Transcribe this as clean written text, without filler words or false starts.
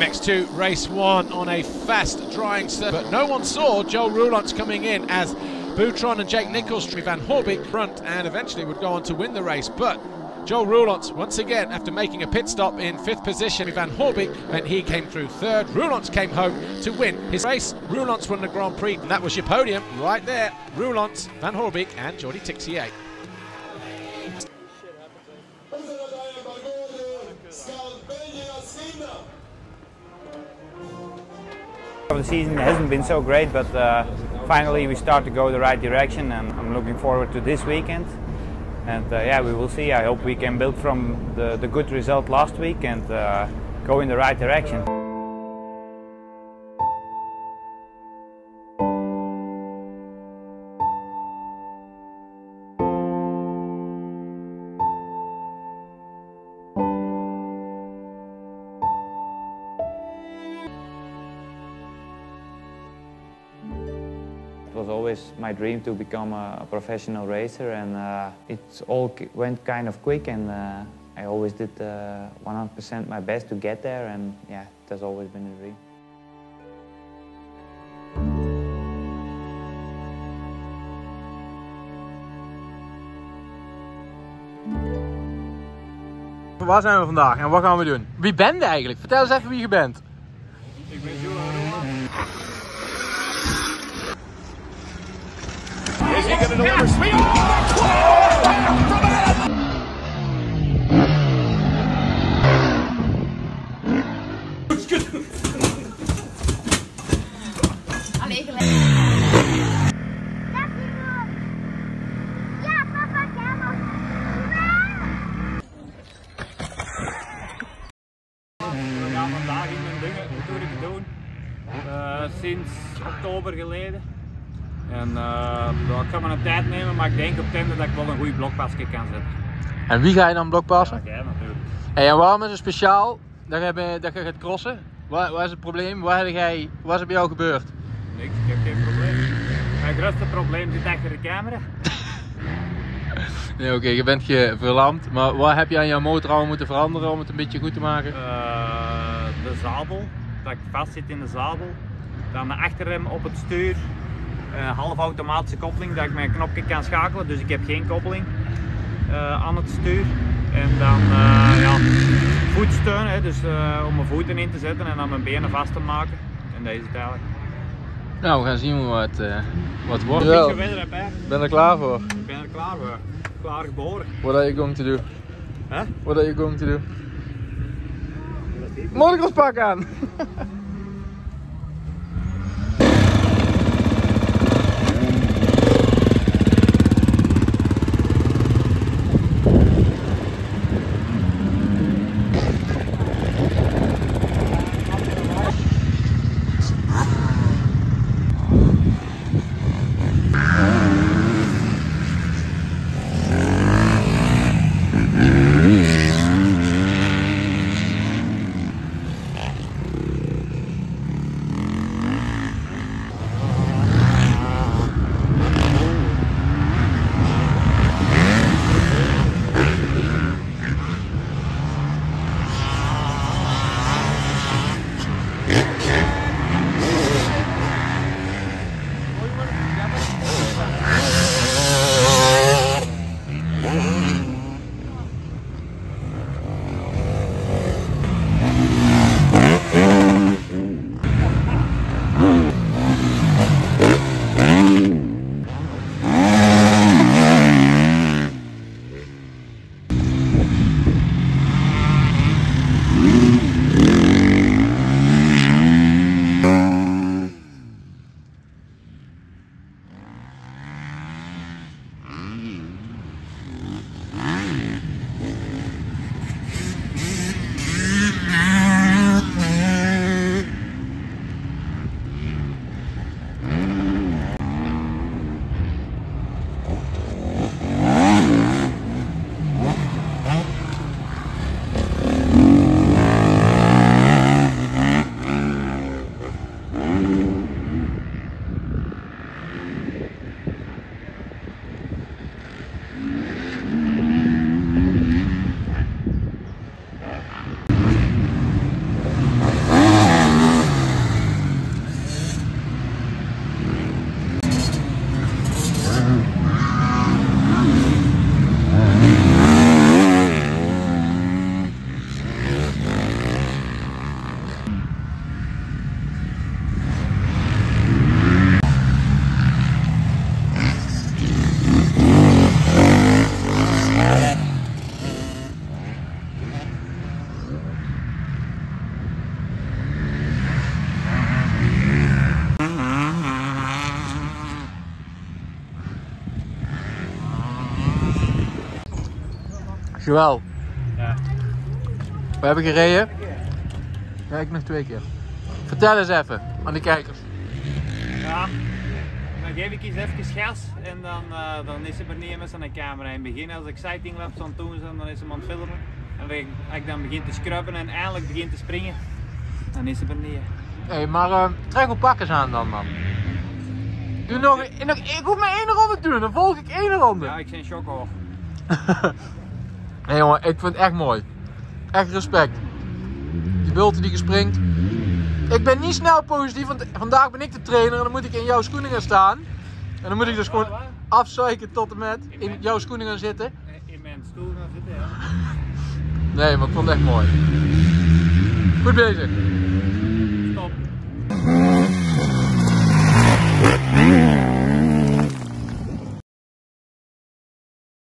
MX2 race 1 on a fast drying circuit, but no one saw Joe Roelants coming in as Boutron and Jake Nichols, Van Horbeke front, and eventually would go on to win the race. But Joe Roelants, once again, after making a pit stop in 5th position, Van Horbeke, and he came through 3rd. Roelants came home to win his race. Roelants won the Grand Prix, and that was your podium right there. Roelants, Van Horbeke, and Jordi Tixier. The season hasn't been so great, but finally we start to go the right direction, and I'm looking forward to this weekend. And yeah, we will see. I hope we can build from the good result last week and go in the right direction. It was always my dream to become a professional racer, and it all went kind of quick, and I always did 100% my best to get there, and yeah, it has always been a dream. Waar zijn we vandaag en wat gaan we doen? Wie ben je eigenlijk? Vertel eens even wie je bent. Ik ben Joe Roelants. Is he going to deliver speed? Allee, gelijk. Ja, papa, kamer. We gaan vandaag in mijn dingen doen. Sinds oktober geleden. En ik ga maar een tijd nemen, maar ik denk op het einde dat ik wel een goede blokpasje kan zetten. En wie ga je dan blokpassen? Ja, natuurlijk. Hey, en waarom is het speciaal dat je gaat crossen? Wat is het probleem? Wat is er bij jou gebeurd? Niks, ik heb geen probleem. Mijn grootste probleem zit achter de camera. Nee, oké, je bent verlamd, maar wat heb je aan jouw motor al moeten veranderen om het een beetje goed te maken? De zadel, dat ik vast zit in de zadel. Dan de achterrem op het stuur. Halfautomatische koppeling, dat ik mijn knopje kan schakelen, dus ik heb geen koppeling aan het stuur. En dan ja, voetsteun, hè, dus om mijn voeten in te zetten en dan mijn benen vast te maken. En dat is het eigenlijk. Nou, we gaan zien wat wordt. Ja. Ik Ben er klaar voor? Ik ben er klaar voor. Klaar geboren. What are you going to do? Huh? What are you going to do? Motocrosspak aan! Joël, Ja. we hebben gereden. Ja, ik nog 2 keer. Vertel eens even aan de kijkers. Ja, dan geef ik eens even gas en dan is ze er niet met zijn camera. In het begin, als ik sighting laps aan het doen zijn, dan is ze aan het filmen. En als ik dan begin te scrubben en eindelijk begin te springen, dan is ze er niet. Hé, maar trek mijn pakkers aan dan, man. Doe nog, ik hoef maar 1 ronde te doen, dan volg ik 1 ronde. Ja, ik ben shock hoor. Nee jongen, ik vind het echt mooi. Echt respect. Die bulten die je springt. Ik ben niet snel positief, want vandaag ben ik de trainer en dan moet ik in jouw schoenen gaan staan. En dan moet ik dus gewoon afzeiken tot en met in jouw schoenen gaan zitten. In mijn stoel gaan zitten, ja. Nee, maar ik vond het echt mooi. Goed bezig.